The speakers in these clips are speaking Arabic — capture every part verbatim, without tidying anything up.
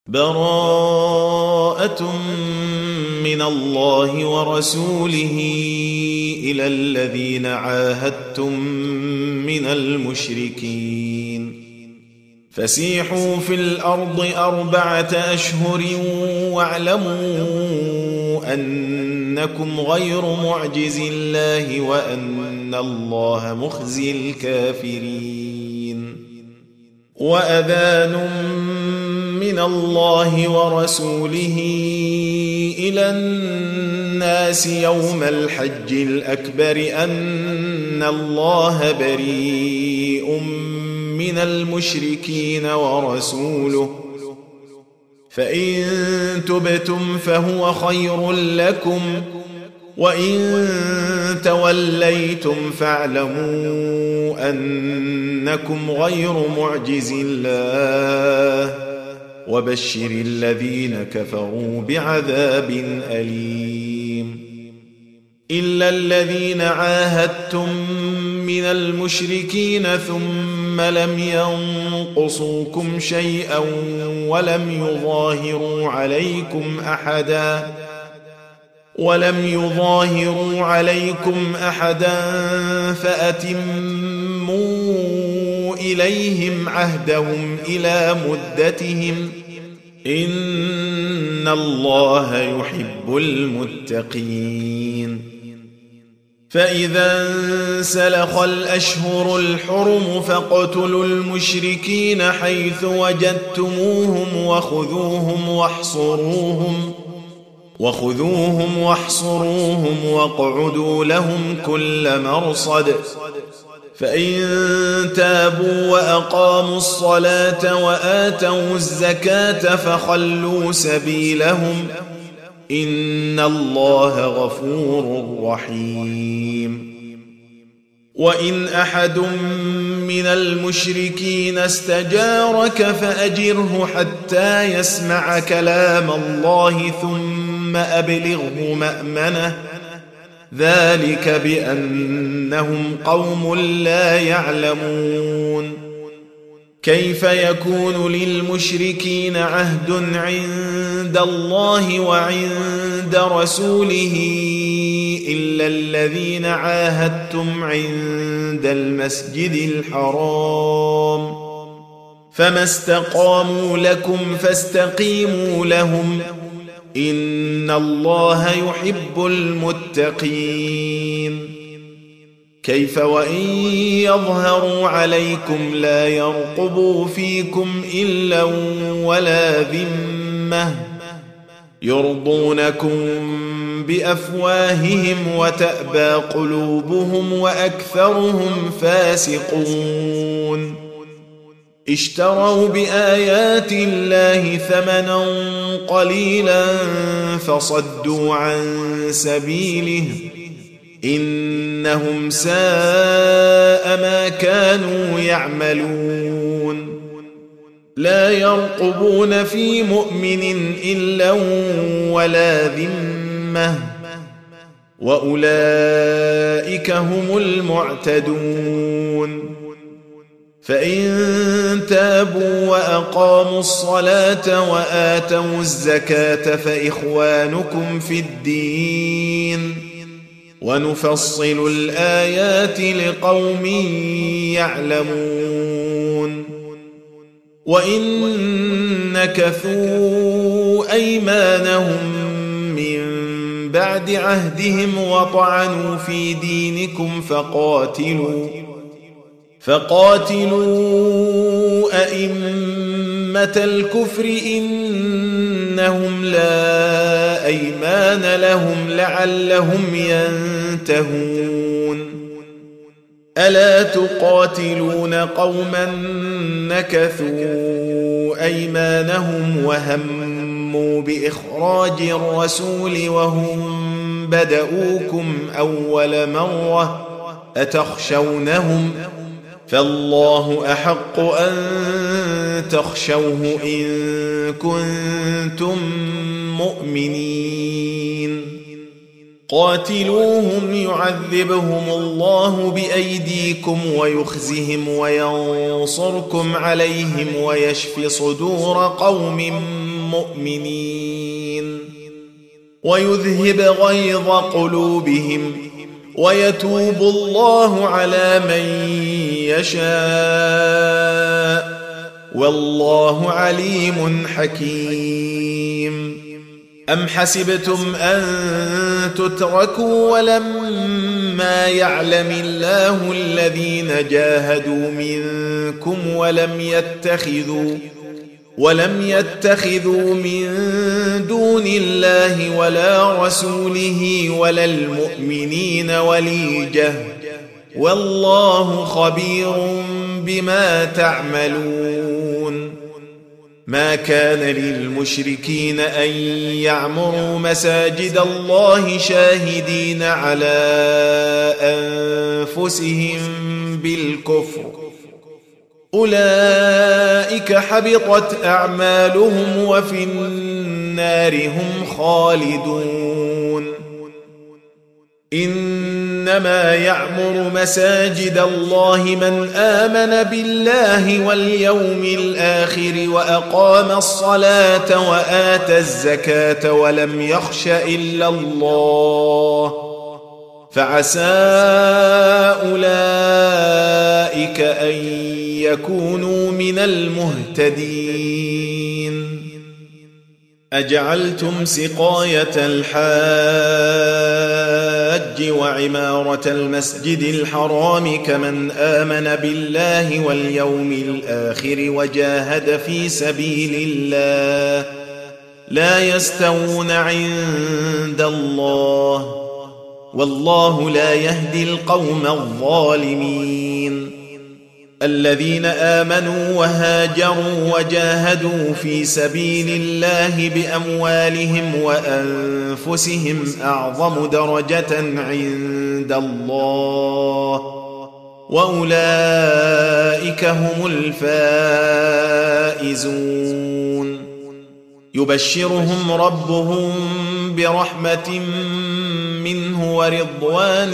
براءة من الله ورسوله إلى الذين عاهدتم من المشركين فسيحوا في الأرض أربعة أشهر واعلموا أنكم غير معجز الله وأن الله مخزي الكافرين. وأذان من الله ورسوله إلى الناس يوم الحج الأكبر أن الله بريء من المشركين ورسوله فإن تبتم فهو خير لكم وإن توليتم فاعلموا أنكم غير معجز الله وبشر الذين كفروا بعذاب أليم. إلا الذين عاهدتم من المشركين ثم لم ينقصوكم شيئا ولم يظاهروا عليكم أحدا ولم يظاهروا عليكم أحدا فأتموا إليهم عهدهم إلى مدتهم إن الله يحب المتقين. فإذا انسلخ الأشهر الحرم فاقتلوا المشركين حيث وجدتموهم وخذوهم واحصروهم وخذوهم واحصروهم واقعدوا لهم كل مرصد فإن تابوا وأقاموا الصلاة وآتوا الزكاة فخلوا سبيلهم إن الله غفور رحيم. وإن أحد من المشركين استجارك فأجره حتى يسمع كلام الله ثم أبلغه مأمنه ذلك بأنهم قوم لا يعلمون. كيف يكون للمشركين عهد عند الله وعند رسوله إلا الذين عاهدتم عند المسجد الحرام فما استقاموا لكم فاستقيموا لهم إن الله يحب المتقين. كيف وإن يظهروا عليكم لا يرقبوا فيكم إلا ولا ذمة يرضونكم بأفواههم وتأبى قلوبهم وأكثرهم فاسقون. اشتروا بآيات الله ثمنا قليلا فصدوا عن سبيله إنهم ساء ما كانوا يعملون. لا يرقبون في مؤمن إلا ولا ذمة وأولئك هم المعتدون. فإن تابوا وأقاموا الصلاة وآتوا الزكاة فإخوانكم في الدين ونفصل الآيات لقوم يعلمون. وإن نكثوا أيمانهم من بعد عهدهم وطعنوا في دينكم فقاتلوا فقاتلوا أئمة الكفر إنهم لا أيمان لهم لعلهم ينتهون. ألا تقاتلون قوما نكثوا أيمانهم وهموا بإخراج الرسول وهم بدؤوكم أول مرة أتخشونهم فالله أحق أن تخشوه إن كنتم مؤمنين. قاتلوهم يعذبهم الله بأيديكم ويخزهم وينصركم عليهم ويشف صدور قوم مؤمنين ويذهب غيظ قلوبهم ويتوب الله على من يشاء والله عليم حكيم. أم حسبتم أن تتركوا ولما يعلم الله الذين جاهدوا منكم ولم يتخذوا ولم يتخذوا من دون الله ولا رسوله ولا المؤمنين وليجة والله خبير بما تعملون. ما كان للمشركين أن يعمروا مساجد الله شاهدين على أنفسهم بالكفر أولئك حبطت أعمالهم وفي النار هم خالدون. إنما يعمر مساجد الله من آمن بالله واليوم الآخر وأقام الصلاة وآتى الزكاة ولم يخش إلا الله فعسى أولئك أن يكونوا من المهتدين. أجعلتم سقاية الحاج وعمارة المسجد الحرام كمن آمن بالله واليوم الآخر وجاهد في سبيل الله لا يستوون عند الله والله لا يهدي القوم الظالمين. الذين آمنوا وهاجروا وجاهدوا في سبيل الله بأموالهم وأنفسهم أعظم درجة عند الله وأولئك هم الفائزون. يبشرهم ربهم برحمة منه ورضوان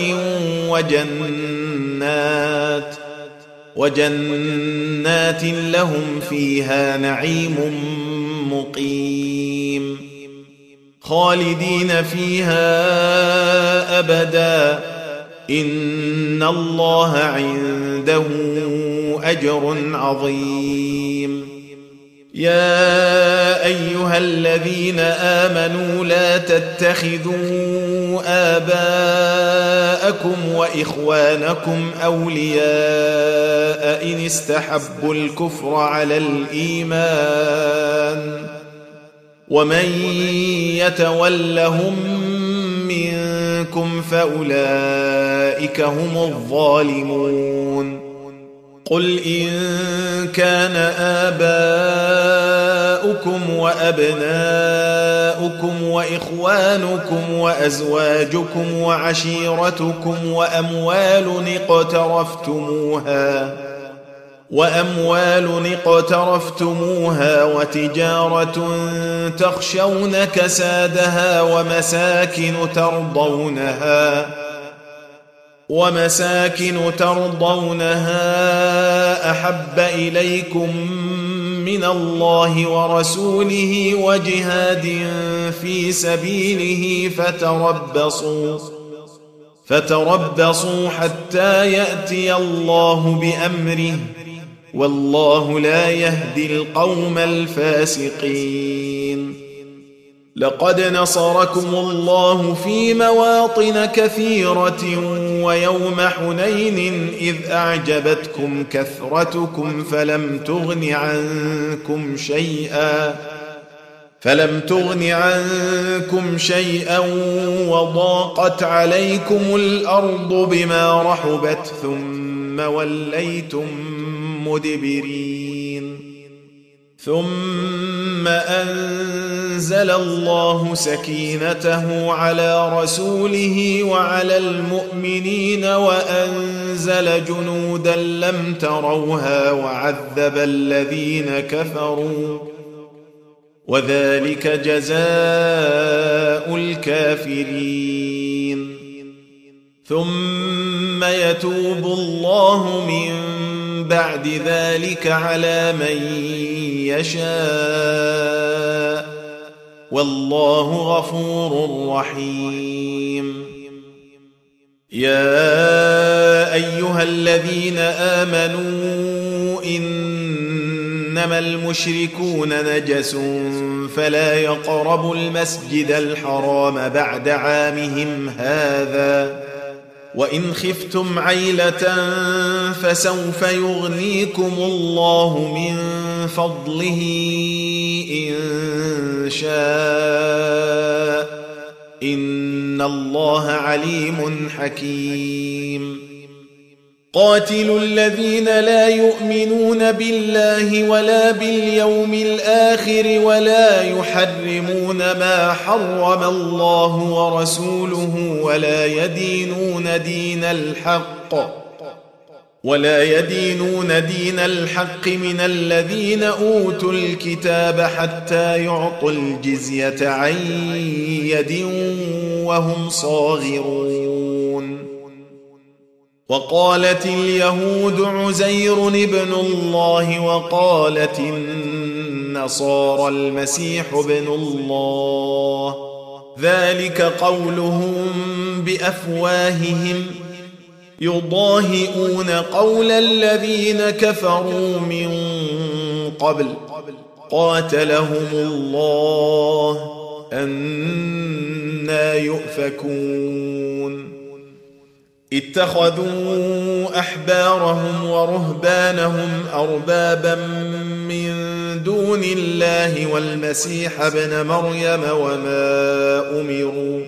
وجنات وجنات لهم فيها نعيم مقيم خالدين فيها أبدا إن الله عنده أجر عظيم. يا أيها الذين آمنوا لا تتخذوا آباءكم وإخوانكم أولياء إن استحبوا الكفر على الإيمان ومن يتولهم منكم فأولئك هم الظالمون. قل إن كان آباؤكم وأبناؤكم وإخوانكم وأزواجكم وعشيرتكم وأموال اقترفتموها وأموال اقترفتموها وتجارة تخشون كسادها ومساكن ترضونها ومساكن ترضونها أحب إليكم من الله ورسوله وجهاد في سبيله فتربصوا فتربصوا حتى يأتي الله بأمره والله لا يهدي القوم الفاسقين. لقد نصركم الله في مواطن كثيرة ويوم حنين إذ أعجبتكم كثرتكم فلم تغن عنكم شيئا فلم تغن عنكم شيئا وضاقت عليكم الأرض بما رحبت ثم وليتم مدبرين. ثم أنزل الله سكينته على رسوله وعلى المؤمنين وأنزل جنودا لم تروها وعذب الذين كفروا وذلك جزاء الكافرين. ثم يتوب الله من بعد ذلك على من يشاء والله غفور رحيم. يا أيها الذين آمنوا إنما المشركون نجس فلا يقربوا المسجد الحرام بعد عامهم هذا وإن خفتم عيلة فسوف يغنيكم الله من فضله إن شاء إن الله عليم حكيم. قاتلوا الذين لا يؤمنون بالله ولا باليوم الآخر ولا يحرمون ما حرم الله ورسوله ولا يدينون دين الحق ولا يدينون دين الحق من الذين أوتوا الكتاب حتى يعطوا الجزية عن يد وهم صاغرون. وقالت اليهود عزير ابن الله وقالت النصارى المسيح ابن الله ذلك قولهم بأفواههم يضاهئون قول الذين كفروا من قبل قاتلهم الله أنى يؤفكون. اتخذوا أحبارهم ورهبانهم أربابا من دون الله والمسيح ابن مريم وما أمروا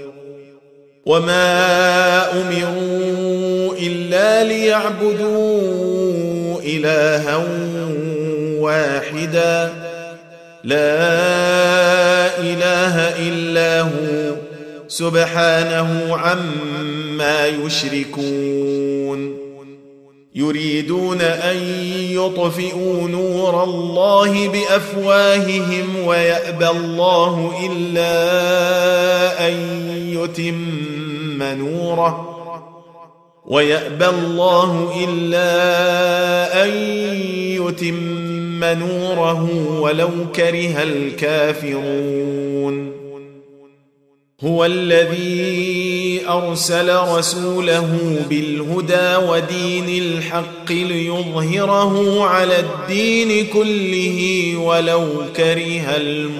وما أمروا إلا ليعبدوا إلها واحدا لا إله إلا هو سبحانه عما يشركون. يريدون أن يطفئوا نور الله بأفواههم ويأبى الله إلا أن يتم نوره ويأبى الله إلا أن يتم نوره ولو كره الكافرون. هو الذي أرسل رسوله بالهدى ودين الحق ليظهره على الدين كله ولو كره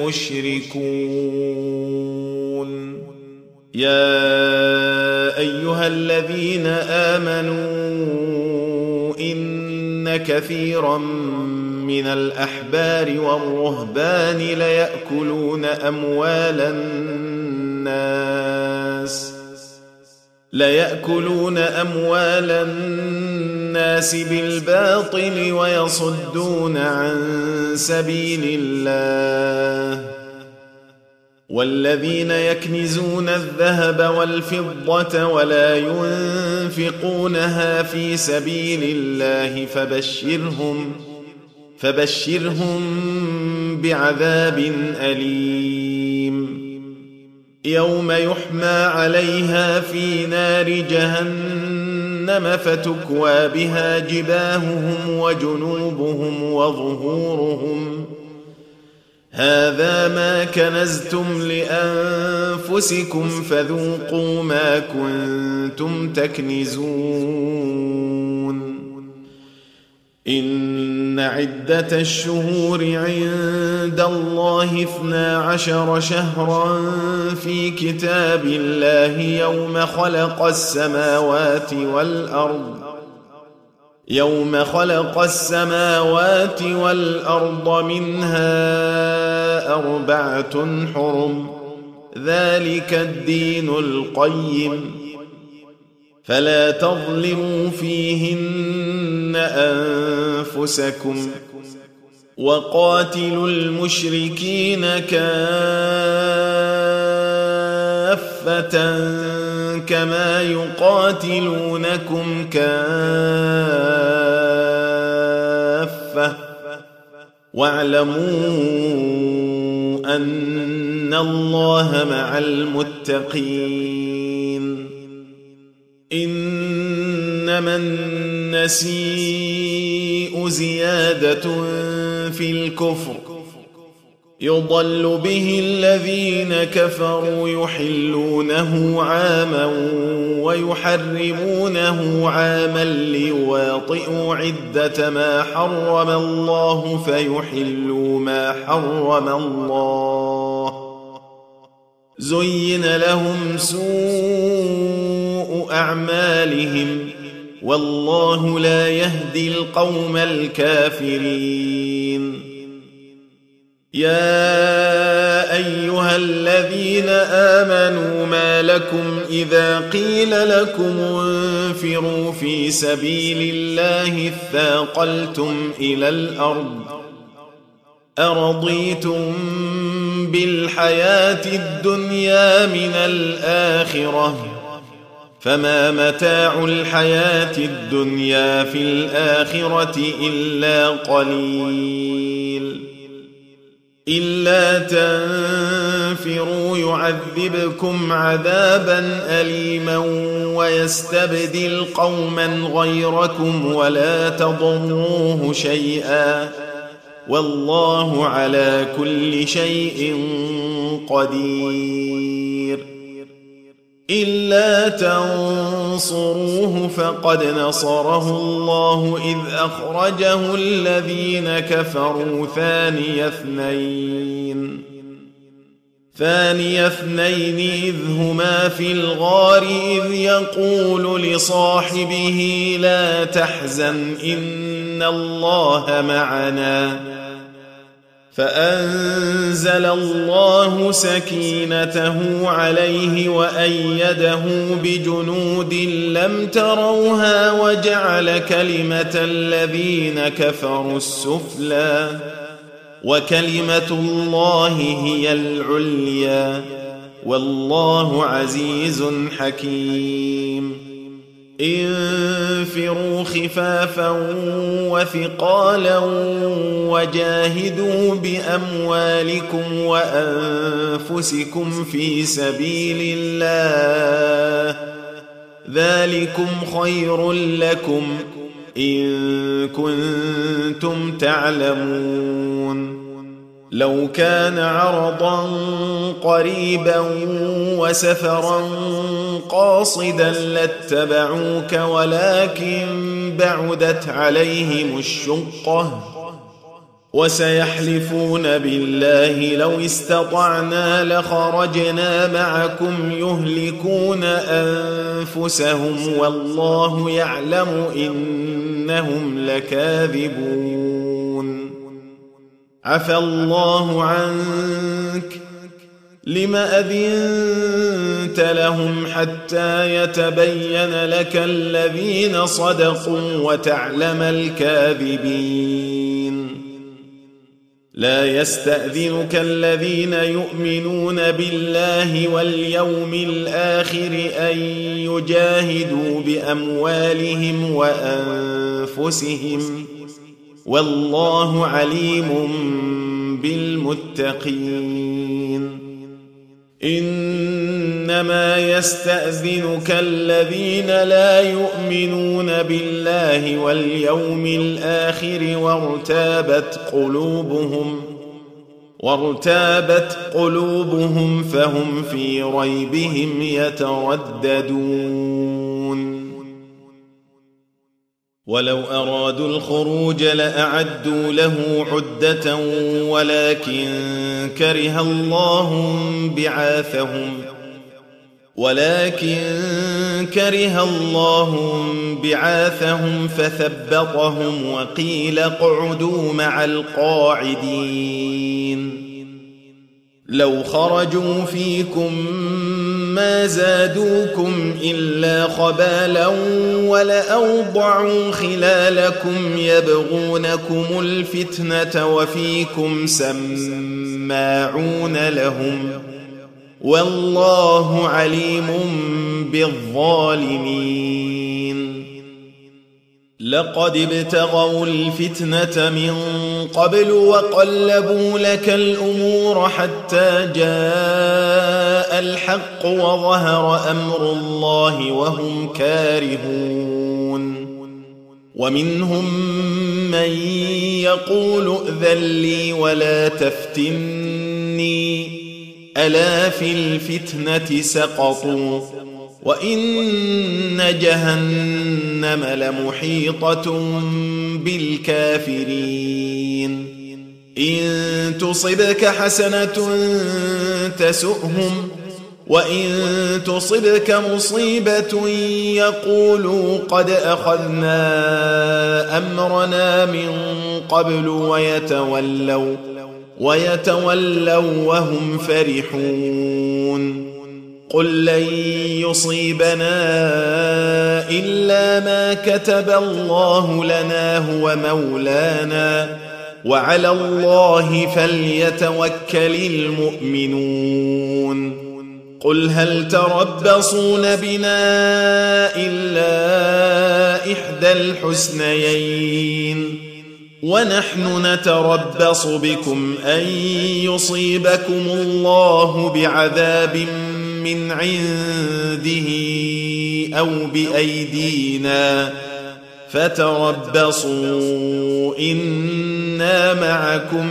المشركون. يا أيها الذين آمنوا إن كثيرا من الأحبار والرهبان ليأكلون أموال الناس ليأكلون أموال الناس بالباطل ويصدون عن سبيل الله. والذين يكنزون الذهب والفضة ولا ينفقونها في سبيل الله فبشرهم فبشرهم بعذاب أليم. يوم يحمى عليها في نار جهنم فتكوى بها جباههم وجنوبهم وظهورهم هذا ما كنزتم لأنفسكم فذوقوا ما كنتم تكنزون. إن عدة الشهور عند الله اثنا عشر شهرا في كتاب الله يوم خلق السماوات والأرض يوم خلق السماوات والأرض منها أربعة حرم ذلك الدين القيم فلا تظلموا فيهن أنفسكم وقاتلوا المشركين كافة كما يقاتلونكم كافة واعلموا أن الله مع المتقين. إنما النسيء زيادة في الكفر يضل به الذين كفروا يحلونه عاما ويحرمونه عاما ليواطئوا عدة ما حرم الله فيحلوا ما حرم الله. زين لهم سوء أعمالهم والله لا يهدي القوم الكافرين. يا أيها الذين آمنوا ما لكم إذا قيل لكم انفروا في سبيل الله اثاقلتم إلى الأرض أرضيتم بالحياة الدنيا من الآخرة فما متاع الحياة الدنيا في الآخرة إلا قليل. إلا تنفروا يعذبكم عذابا أليما ويستبدل قوما غيركم ولا تضروه شيئا والله على كل شيء قدير. إلا تنصروه فقد نصره الله إذ أخرجه الذين كفروا ثاني اثنين ثاني اثنين إذ هما في الغار إذ يقول لصاحبه لا تحزن إن الله معنا فأنزل الله سكينته عليه وأيده بجنود لم تروها وجعل كلمة الذين كفروا السفلى وكلمة الله هي العليا والله عزيز حكيم. انفروا خفافا وثقالا وجاهدوا بأموالكم وأنفسكم في سبيل الله ذلكم خير لكم إن كنتم تعلمون. لو كان عرضا قريبا وسفرا قاصدا لاتبعوك ولكن بعدت عليهم الشقة وسيحلفون بالله لو استطعنا لخرجنا معكم يهلكون أنفسهم والله يعلم إنهم لكاذبون. عفى الله عنك لم أذنت لهم حتى يتبين لك الذين صدقوا وتعلم الكاذبين. لا يستأذنك الذين يؤمنون بالله واليوم الآخر أن يجاهدوا بأموالهم وأنفسهم والله عليم بالمتقين. إنما يستأذنك الذين لا يؤمنون بالله واليوم الآخر وارتابت قلوبهم وارتابت قلوبهم فهم في ريبهم يترددون. ولو أرادوا الخروج لأعدوا له عدة ولكن كره الله بعاثهم ولكن كره الله بعاثهم فثبطهم وقيل اقعدوا مع القاعدين. لو خرجوا فيكم ما زادوكم إلا خبالا ولأوضعوا خلالكم يبغونكم الفتنة وفيكم سماعون لهم والله عليم بالظالمين. لقد ابتغوا الفتنة من قبل وقلبوا لك الأمور حتى جاء الحق وظهر أمر الله وهم كارهون. ومنهم من يقول ائذن لي ولا تفتن ألا في الفتنة سقطوا وإن جهنم لمحيطة بالكافرين إن تصبك حسنة تسؤهم وإن تصبك مصيبة يقولوا قد أخذنا أمرنا من قبل ويتولوا ويتولوا وهم فرحون قل لن يصيبنا إلا ما كتب الله لنا هو مولانا وعلى الله فليتوكل المؤمنون قل هل تربصون بنا إلا إحدى الحسنيين ونحن نتربص بكم أن يصيبكم الله بعذاب من عنده أو بأيدينا فتربصوا إنا معكم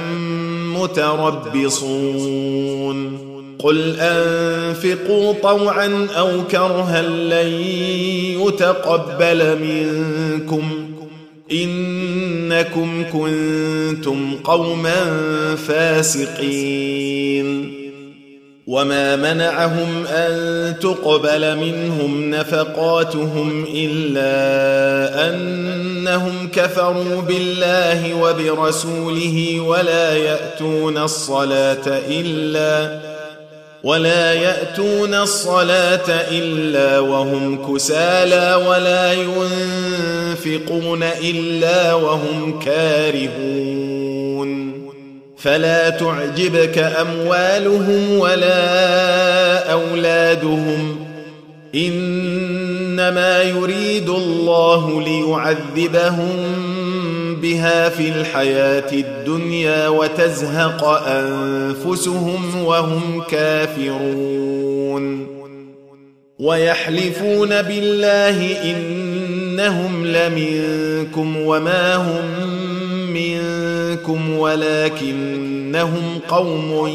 متربصون قل أنفقوا طوعا أو كرها لن يتقبل منكم إنكم كنتم قوما فاسقين وما منعهم أن تقبل منهم نفقاتهم إلا أنهم كفروا بالله وبرسوله ولا يأتون الصلاة إلا ولا يأتون الصلاة إلا وهم كسالى ولا ينفقون إلا وهم كارهون فلا تعجبك أموالهم ولا أولادهم إنما يريد الله ليعذبهم بها في الحياة الدنيا وتزهق أنفسهم وهم كافرون ويحلفون بالله إنهم لمنكم وما هم منكم ولكنهم قوم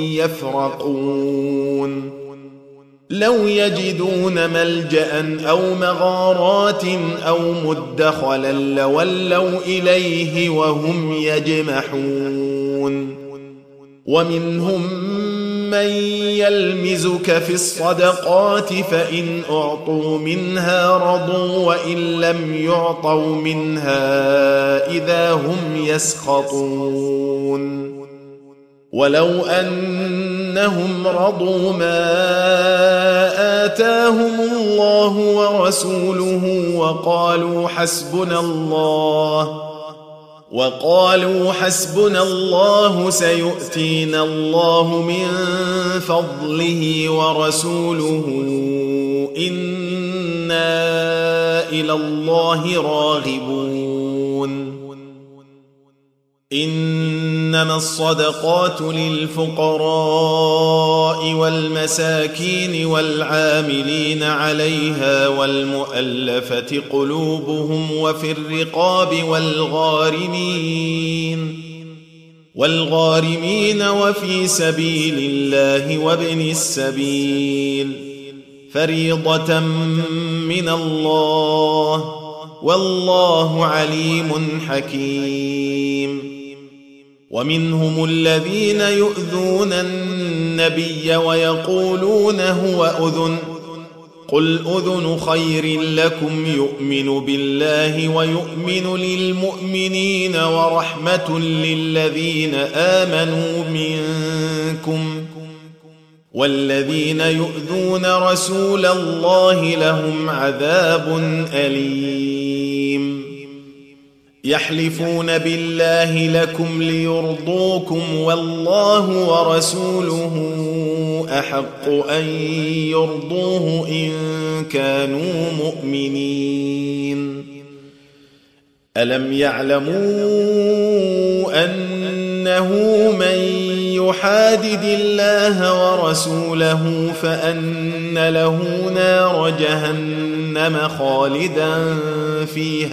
يفرقون لو يجدون ملجأ أو مغارات أو مدخلا لولوا إليه وهم يجمحون ومنهم من يلمزك في الصدقات فإن أعطوا منها رضوا وإن لم يعطوا منها إذا هم يسخطون ولو أنهم رضوا ما آتاهم الله ورسوله وقالوا حسبنا الله وقالوا حسبنا الله سيؤتينا الله من فضله ورسوله إنا إلى الله راغبون إنما الصدقات للفقراء والمساكين والعاملين عليها والمؤلفة قلوبهم وفي الرقاب والغارمين والغارمين وفي سبيل الله وابن السبيل فريضة من الله والله عليم حكيم ومنهم الذين يؤذون النبي ويقولون هو أذن قل أذن خير لكم يؤمن بالله ويؤمن للمؤمنين ورحمة للذين آمنوا منكم والذين يؤذون رسول الله لهم عذاب أليم يحلفون بالله لكم ليرضوكم والله ورسوله أحق أن يرضوه إن كانوا مؤمنين ألم يعلموا أنه من يحادد الله ورسوله فأن له نار جهنم خالدا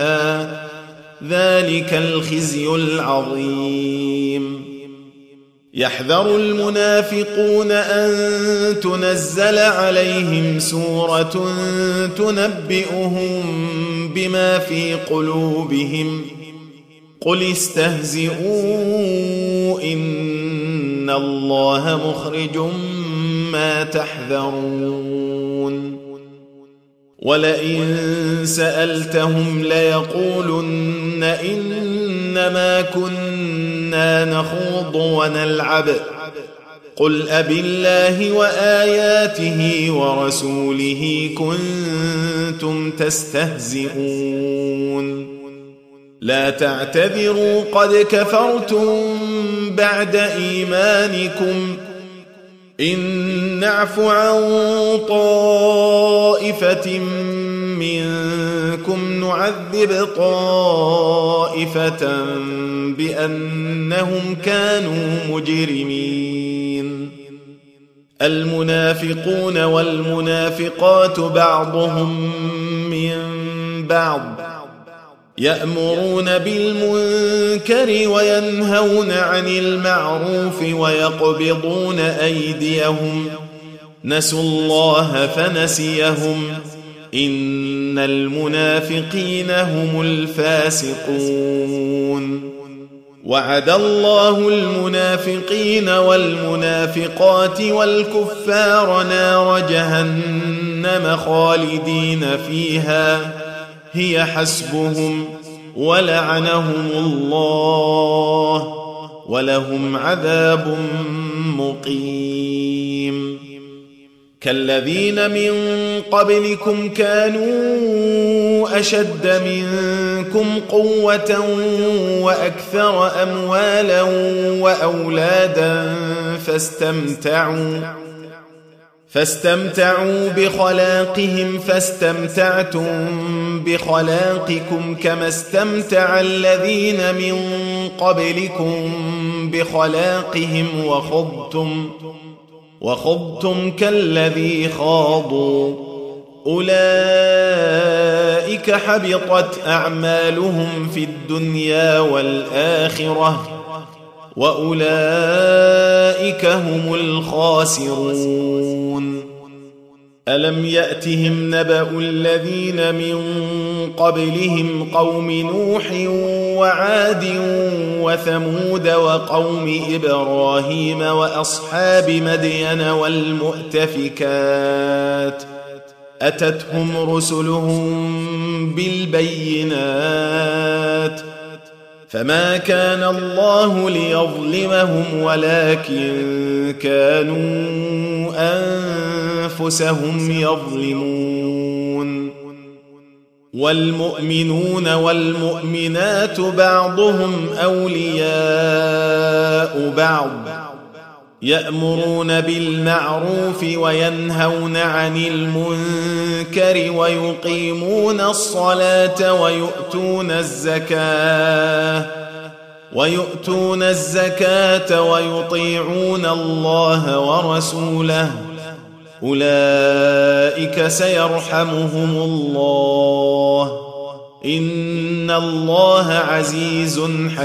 فيها ذلك الخزي العظيم يحذر المنافقون أن تنزل عليهم سورة تنبئهم بما في قلوبهم قل استهزئوا إن الله مخرج ما تحذرون ولئن سألتهم ليقولن إنما كنا نخوض ونلعب قل أبالله وآياته ورسوله كنتم تستهزئون لا تعتذروا قد كفرتم بعد إيمانكم إن نعف عن طائفة منكم نعذب طائفة بأنهم كانوا مجرمين المنافقون والمنافقات بعضهم من بعض يأمرون بالمنكر وينهون عن المعروف ويقبضون أيديهم نسوا الله فنسيهم إن المنافقين هم الفاسقون وعد الله المنافقين والمنافقات والكفار نار جهنم خالدين فيها هي حسبهم ولعنهم الله ولهم عذاب مقيم كالذين من قبلكم كانوا أشد منكم قوة وأكثر أموالا وأولادا فاستمتعوا فاستمتعوا بخلاقهم فاستمتعتم بخلاقكم كما استمتع الذين من قبلكم بخلاقهم وخضتم وخضتم كالذي خاضوا أولئك حبطت أعمالهم في الدنيا والآخرة وأولئك هم الخاسرون ألم يأتهم نبأ الذين من قبلهم قوم نوح وعاد وثمود وقوم إبراهيم وأصحاب مدين والمؤتفكات أتتهم رسلهم بالبينات فما كان الله ليظلمهم ولكن كانوا أنفسهم يظلمون والمؤمنون والمؤمنات بعضهم أولياء بعض يأمرون بالمعروف وينهون عن المنكر ويقيمون الصلاة ويؤتون الزكاة ويؤتون الزكاة ويطيعون الله ورسوله أولئك سيرحمهم الله إن الله عزيز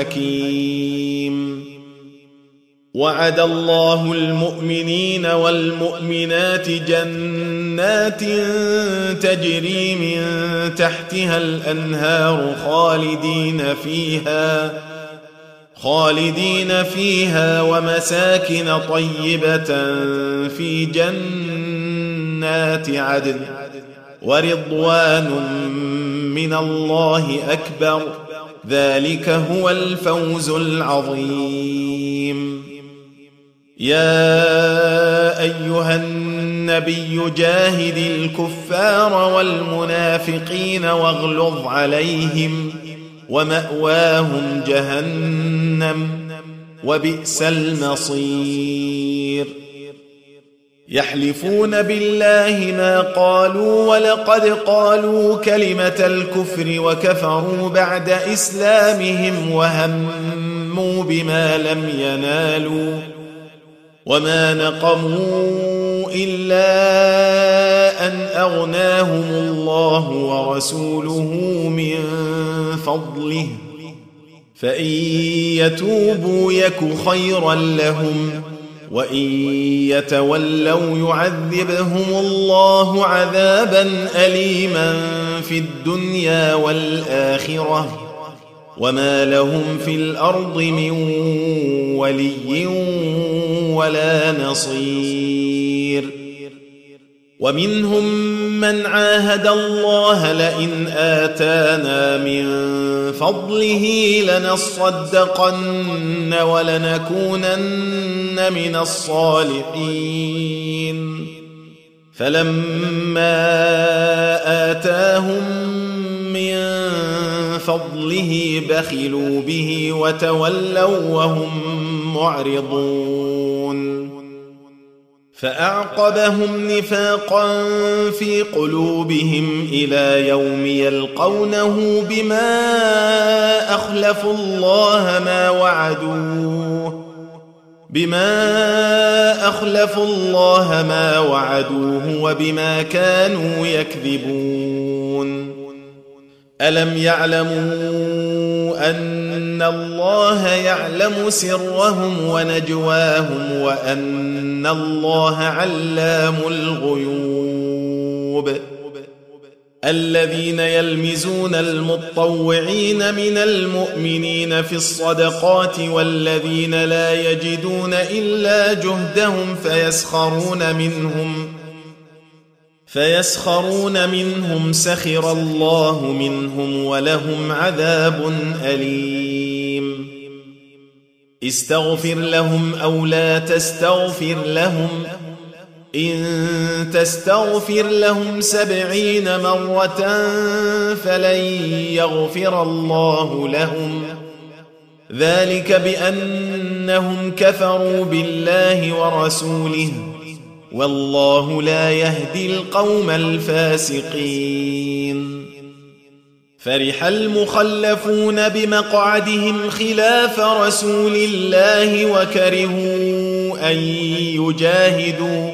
حكيم وعد الله المؤمنين والمؤمنات جنات تجري من تحتها الأنهار خالدين فيها خالدين فيها ومساكن طيبة في جنات عدن ورضوان من الله أكبر ذلك هو الفوز العظيم يا أيها النبي جاهد الكفار والمنافقين واغلظ عليهم ومأواهم جهنم وبئس المصير يحلفون بالله ما قالوا ولقد قالوا كلمة الكفر وكفروا بعد إسلامهم وهموا بما لم ينالوا وما نقموا إلا أن أغناهم الله ورسوله من فضله فإن يتوبوا يك خيرا لهم وإن يتولوا يعذبهم الله عذابا أليما في الدنيا والآخرة وما لهم في الأرض من ولي ولا نصير. ومنهم من عاهد الله لئن آتانا من فضله لنصدقن ولنكونن من الصالحين فلما آتاهم من فضله بخلوا به وتولوا وهم معرضون فأعقبهم نفاقا في قلوبهم إلى يوم يلقونه بما أخلفوا الله ما وعدوه بما أخلفوا الله ما وعدوه وبما كانوا يكذبون. ألم يعلموا أن الله يعلم سرهم ونجواهم وأن الله علام الغيوب. الذين يلمزون المطوعين من المؤمنين في الصدقات والذين لا يجدون إلا جهدهم فيسخرون منهم فيسخرون منهم سخر الله منهم ولهم عذاب أليم. استغفر لهم أو لا تستغفر لهم إن تستغفر لهم سبعين مرة فلن يغفر الله لهم ذلك بأنهم كفروا بالله ورسوله والله لا يهدي القوم الفاسقين. فرح المخلفون بمقعدهم خلاف رسول الله وكرهوا أن يجاهدوا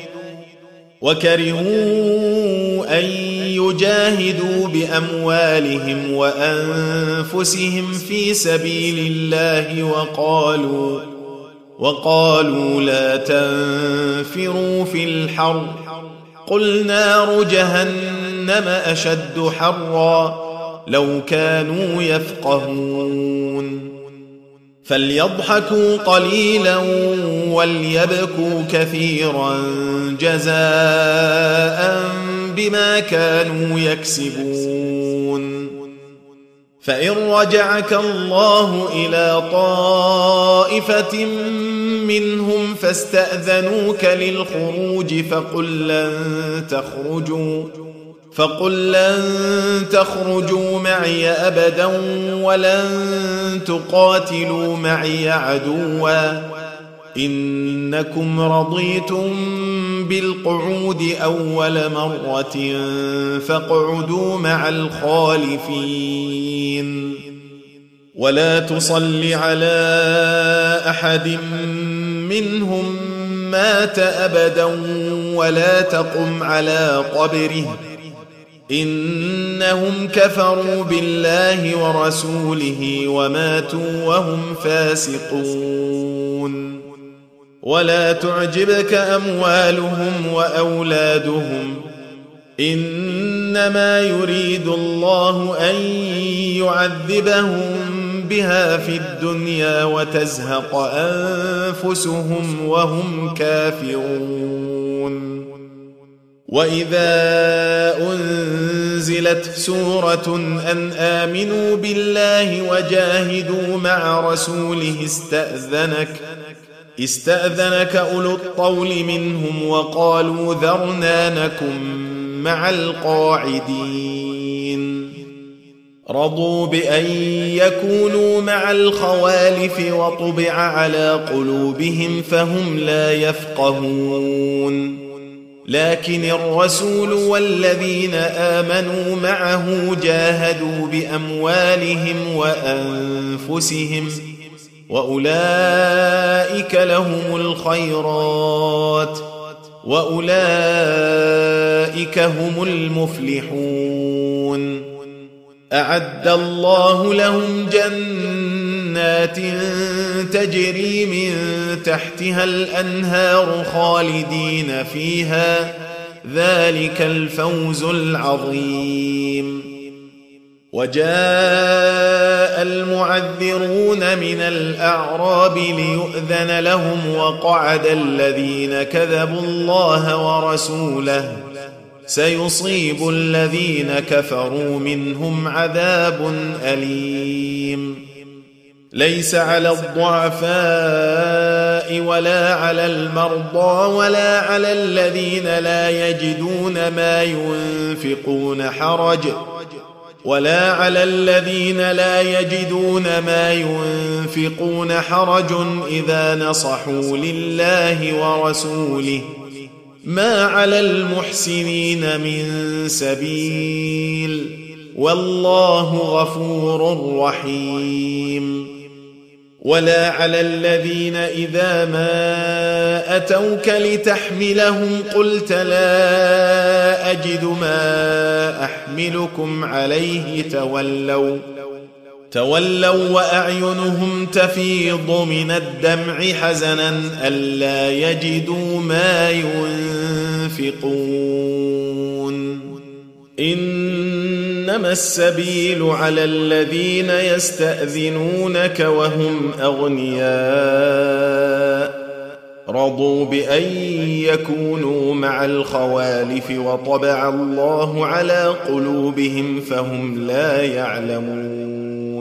وكرهوا أن يجاهدوا بأموالهم وأنفسهم في سبيل الله وقالوا وقالوا لا تنفروا في الحر قل نار جهنم أشد حرا لو كانوا يفقهون. فليضحكوا قليلا وليبكوا كثيرا جزاء بما كانوا يكسبون. فإن رجعك الله إلى طائفة منهم فاستأذنوك للخروج فقل لن تخرجوا فقل لن تخرجوا معي أبدا ولن تقاتلوا معي عدوا إنكم رضيتم بالقعود أول مرة فاقعدوا مع الخالفين. ولا تصل على أحد منهم مات أبدا ولا تقم على قبره إنهم كفروا بالله ورسوله وماتوا وهم فاسقون. ولا تعجبك أموالهم وأولادهم إنما يريد الله أن يعذبهم بها في الدنيا وتزهق أنفسهم وهم كافرون. وإذا أنزلت سورة أن آمنوا بالله وجاهدوا مع رسوله استأذنك استأذنك أولو الطول منهم وقالوا ذرنا نكن مع القاعدين. رضوا بأن يكونوا مع الخوالف وطبع على قلوبهم فهم لا يفقهون. لكن الرسول والذين آمنوا معه جاهدوا بأموالهم وأنفسهم وأولئك لهم الخيرات وأولئك هم المفلحون. أعد الله لهم جنات جنات تجري من تحتها الأنهار خالدين فيها، ذلك الفوز العظيم. وجاء المعذرون من الأعراب ليؤذن لهم، وقعد الذين كذبوا الله ورسوله، سيصيب الذين كفروا منهم عذاب أليم. ليس على الضعفاء ولا على المرضى ولا على الذين لا يجدون ما ينفقون حرج ولا على الذين لا يجدون ما ينفقون حرج إذا نصحوا لله ورسوله، ما على المحسنين من سبيل، والله غفور رحيم. ولا على الذين إذا ما أتوك لتحملهم قلت لا أجد ما أحملكم عليه تولوا تولوا وأعينهم تفيض من الدمع حزنا ألا يجدوا ما ينفقون. إنما السبيل على الذين يستأذنونك وهم أغنياء رضوا بأن يكونوا مع الخوالف وطبع الله على قلوبهم فهم لا يعلمون.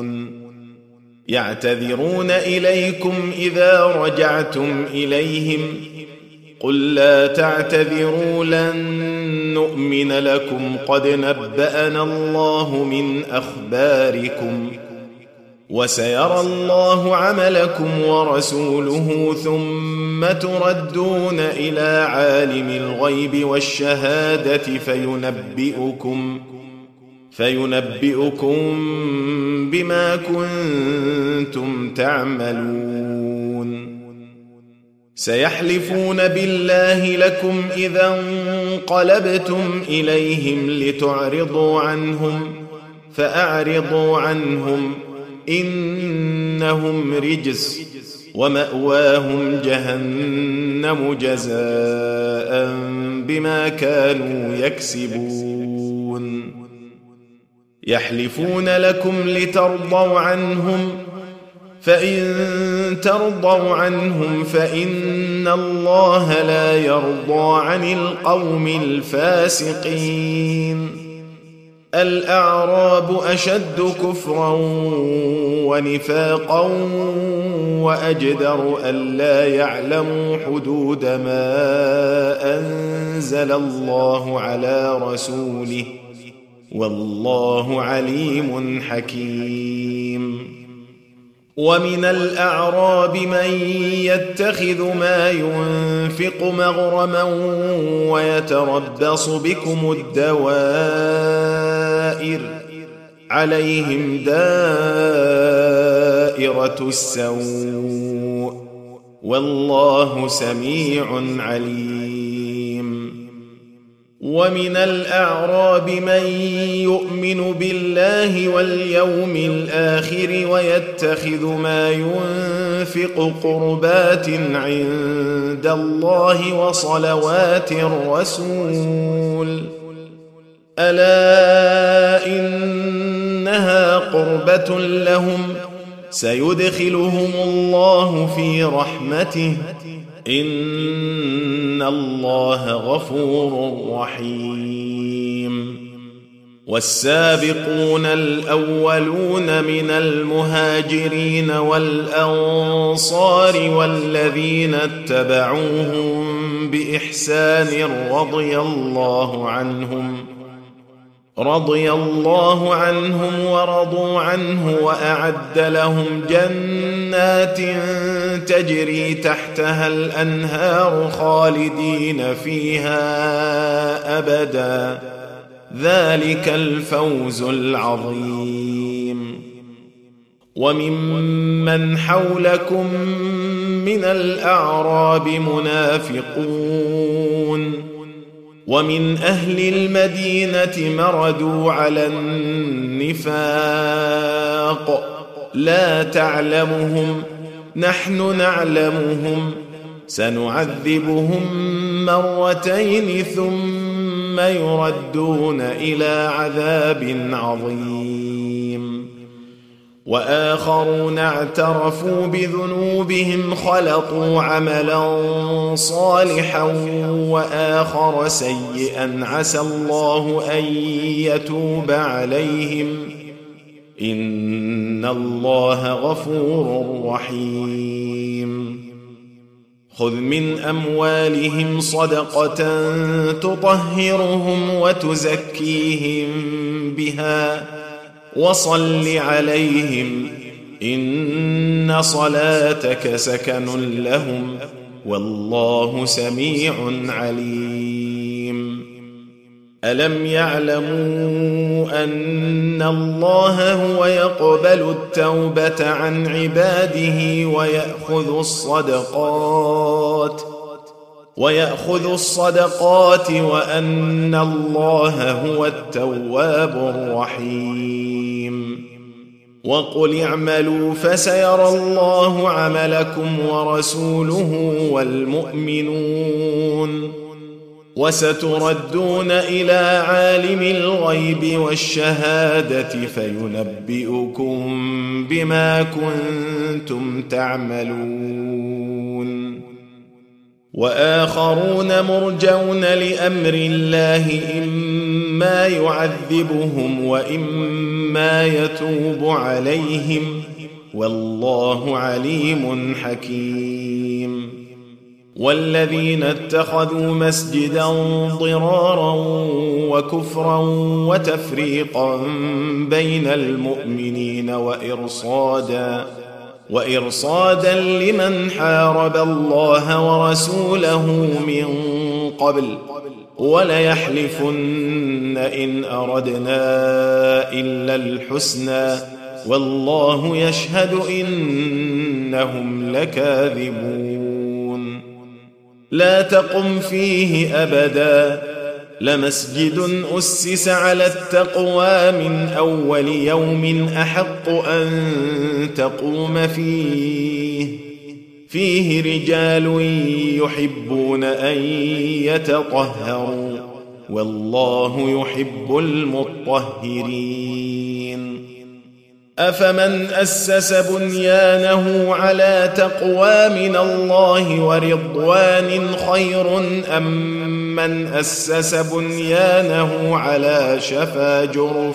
يعتذرون إليكم إذا رجعتم إليهم قل لا تعتذروا لن نؤمن لكم قد نبأنا الله من أخباركم وسيرى الله عملكم ورسوله ثم تردون إلى عالم الغيب والشهادة فينبئكم فينبئكم بما كنتم تعملون. سيحلفون بالله لكم إذا انقلبتم إليهم لتعرضوا عنهم فأعرضوا عنهم إنهم رجس ومأواهم جهنم جزاء بما كانوا يكسبون. يحلفون لكم لترضوا عنهم فإن ترضوا عنهم فإن الله لا يرضى عن القوم الفاسقين. الأعراب أشد كفرا ونفاقا وأجدر ألا يعلموا حدود ما أنزل الله على رسوله والله عليم حكيم. ومن الأعراب من يتخذ ما ينفق مغرما ويتربص بكم الدوائر عليهم دائرة السوء والله سميع عليم. ومن الأعراب من يؤمن بالله واليوم الآخر ويتخذ ما ينفق قربات عند الله وصلوات الرسول ألا إنها قربة لهم سيدخلهم الله في رحمته إن الله غفور رحيم. والسابقون الأولون من المهاجرين والأنصار والذين اتبعوهم بإحسان رضي الله عنهم رضي الله عنهم ورضوا عنه وأعد لهم جنات تجري تحتها الأنهار خالدين فيها أبدا ذلك الفوز العظيم. وممن حولكم من الأعراب منافقون ومن أهل المدينة مردوا على النفاق لا تعلمهم نحن نعلمهم سنعذبهم مرتين ثم يردون إلى عذاب عظيم وآخرون اعترفوا بذنوبهم خلطوا عملا صالحا وآخر سيئا عسى الله أن يتوب عليهم إن الله غفور رحيم خذ من أموالهم صدقة تطهرهم وتزكيهم بها وصل عليهم إن صلاتك سكن لهم والله سميع عليم ألم يعلموا أن الله هو يقبل التوبة عن عباده ويأخذ الصدقات ويأخذ الصدقات وأن الله هو التواب الرحيم وقل اعملوا فسيرى الله عملكم ورسوله والمؤمنون وستردون إلى عالم الغيب والشهادة فينبئكم بما كنتم تعملون وآخرون مرجون لأمر الله إما يعذبهم وإما يتوب عليهم والله عليم حكيم والذين اتخذوا مسجدا ضرارا وكفرا وتفريقا بين المؤمنين وإرصادا وإرصادا لمن حارب الله ورسوله من قبل وليحلفن إن أردنا إلا الحسنى والله يشهد إنهم لكاذبون لا تقم فيه أبدا لمسجد أسس على التقوى من أول يوم أحق أن تقوم فيه فيه رجال يحبون أن يتطهروا والله يحب المطهرين أفمن أسس بنيانه على تقوى من الله ورضوان خير أم من أسس بنيانه على شفا جرف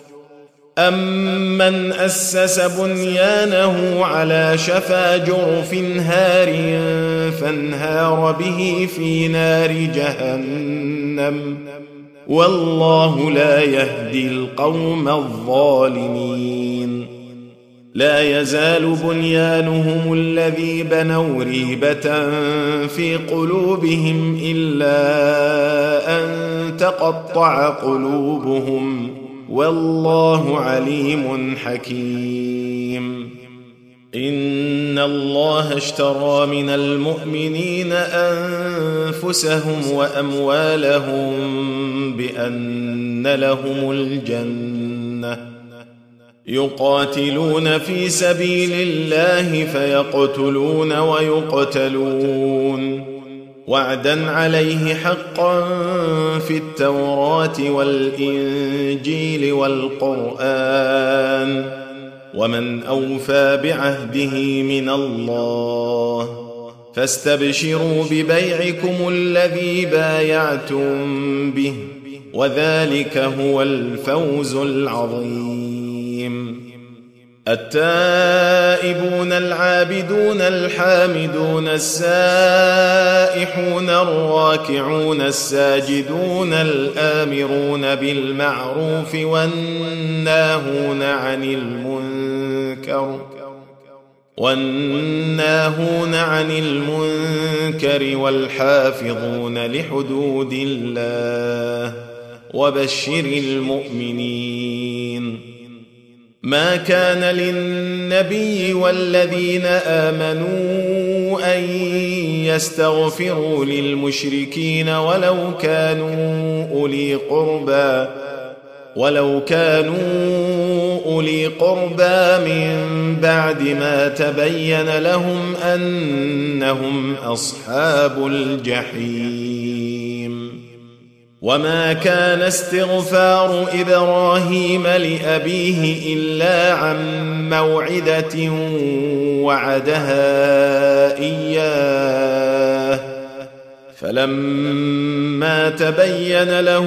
أمن أسس بنيانه على شفا جرف هار فانهار به في نار جهنم والله لا يهدي القوم الظالمين لا يزال بنيانهم الذي بنوا ريبة في قلوبهم إلا أن تقطع قلوبهم والله عليم حكيم إن الله اشترى من المؤمنين أنفسهم وأموالهم بأن لهم الجنة يقاتلون في سبيل الله فيقتلون ويقتلون وعدا عليه حقا في التوراة والإنجيل والقرآن ومن أوفى بعهده من الله فاستبشروا ببيعكم الذي بايعتم به وذلك هو الفوز العظيم التائبون العابدون الحامدون السائحون الراكعون الساجدون الآمرون بالمعروف والناهون عن المنكر والناهون عن المنكر والحافظون لحدود الله وبشر المؤمنين ما كان للنبي والذين آمنوا أن يستغفروا للمشركين ولو كانوا أولي قربى ولو كانوا أولي قربى من بعد ما تبين لهم أنهم أصحاب الجحيم. وما كان استغفار إبراهيم لأبيه إلا عن موعدة وعدها إياه فلما تبين له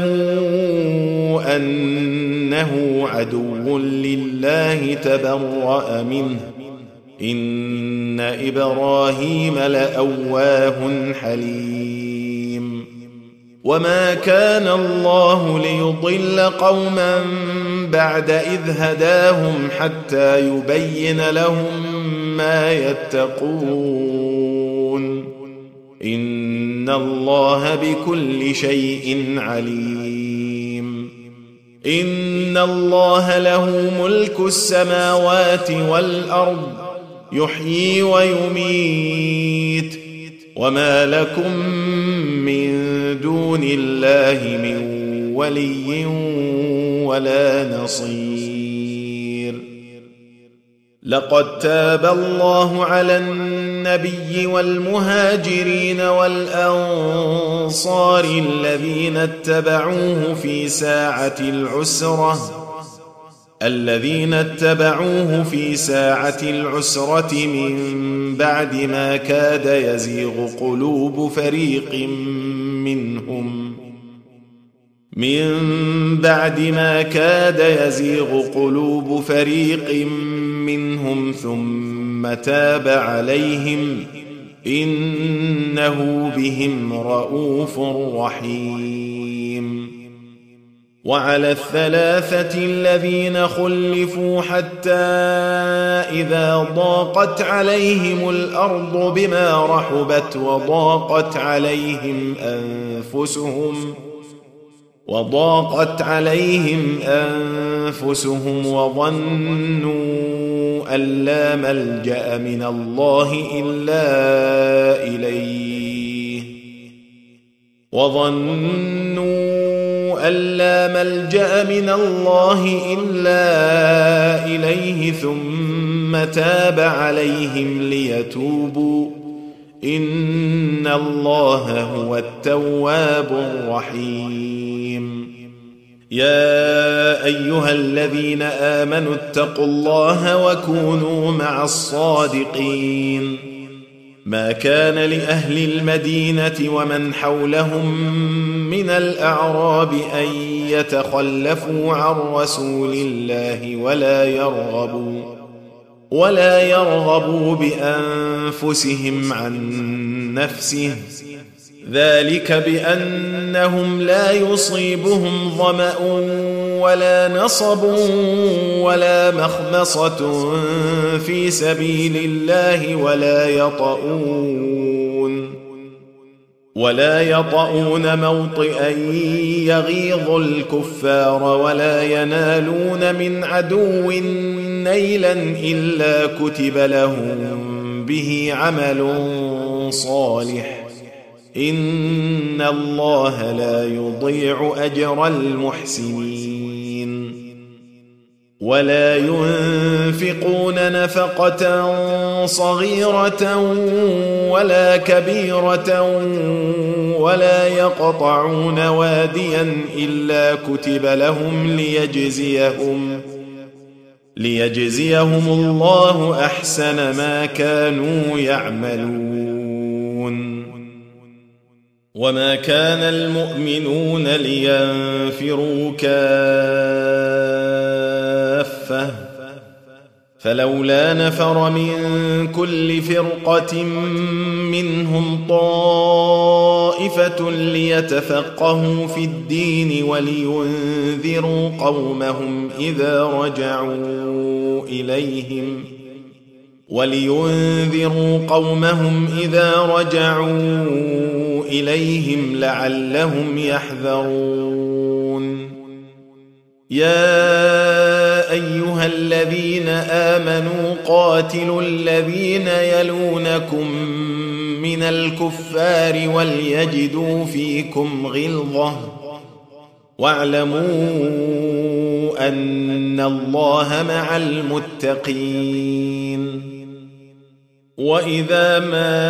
أنه عدو لله تبرأ منه إن إبراهيم لأواه حليم. وما كان الله ليضل قوما بعد إذ هداهم حتى يبين لهم ما يتقون إن الله بكل شيء عليم. إن الله له ملك السماوات والأرض يحيي ويميت وما لكم من دون الله من ولي ولا نصير. لقد تاب الله على النبي والمهاجرين والأنصار الذين اتبعوه في ساعة العسرة الذين اتبعوه في ساعة العسرة من بعد ما كاد يزيغ قلوب فريق منهم من بعد ما كاد يزيغ قلوب فريق منهم ثم تاب عليهم إنه بهم رءوف رحيم. وعلى الثلاثة الذين خلفوا حتى إذا ضاقت عليهم الأرض بما رحبت وضاقت عليهم أنفسهم وضاقت عليهم أنفسهم وظنوا أن لا ملجأ من الله إلا إليه وظنوا أن لا ملجأ من الله إلا إليه ثم تاب عليهم ليتوبوا إن الله هو التواب الرحيم. يا أيها الذين آمنوا اتقوا الله وكونوا مع الصادقين. ما كان لأهل المدينة ومن حولهم من الأعراب أن يتخلفوا عن رسول الله ولا يرغبوا ولا يرغبوا بأنفسهم عن نفسه ذلك بأنهم لا يصيبهم ظمأ ولا نصب ولا مخمصة في سبيل الله ولا يطؤون ولا يطؤون موطئا يغيظ الكفار ولا ينالون من عدو نيلا إلا كتب لهم به عمل صالح إن الله لا يضيع أجر المحسنين. ولا ينفقون نفقة صغيرة ولا كبيرة ولا يقطعون واديا إلا كتب لهم ليجزيهم ليجزيهم الله أحسن ما كانوا يعملون. وما كان المؤمنون لينفروا كافة فلولا نفر من كل فرقة منهم طائفة ليتفقهوا في الدين ولينذروا قومهم إذا رجعوا إليهم ولينذروا قومهم إذا رجعوا إليهم لعلهم يحذرون. يا أيها الذين آمنوا قاتلوا الذين يلونكم من الكفار وليجدوا فيكم غلظة واعلموا أن الله مع المتقين. وإذا ما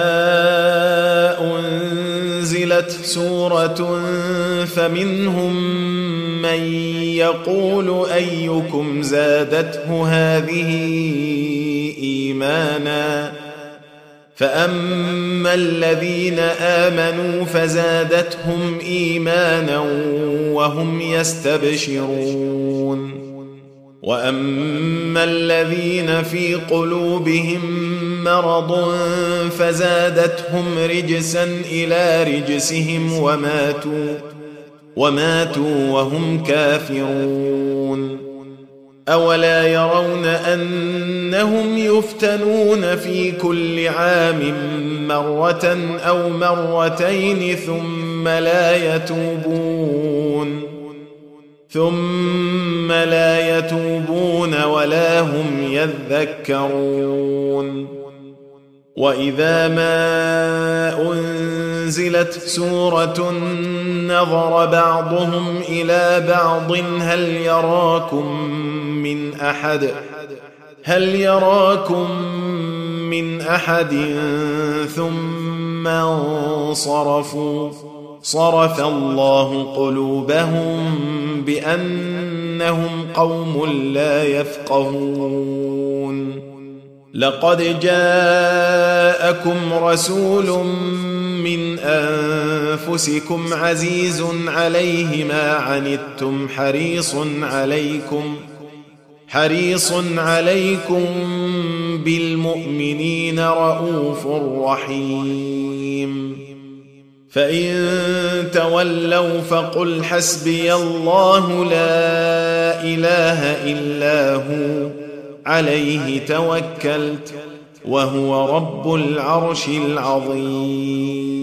أنزلت سورة فمنهم من يقول أيكم زادته هذه إيمانا فأما الذين آمنوا فزادتهم إيمانا وهم يستبشرون وأما الذين في قلوبهم مرض فزادتهم رجسا إلى رجسهم وماتوا وماتوا وهم كافرون. أولا يرون أنهم يفتنون في كل عام مرة أو مرتين ثم لا يتوبون ثم لا يتوبون ولا هم يذكرون. وإذا ما أنزلت سورة نظر بعضهم إلى بعض هل يراكم من أحد هل يراكم من أحد ثم انصرفوا صرف الله قلوبهم بأنهم قوم لا يفقهون. لقد جاءكم رسول من أنفسكم عزيز عليه ما عنتم حريص عليكم حريص عليكم بالمؤمنين رؤوف رحيم. فإن تولوا فقل حسبي الله لا إله إلا هو عليه توكلت وهو رب العرش العظيم.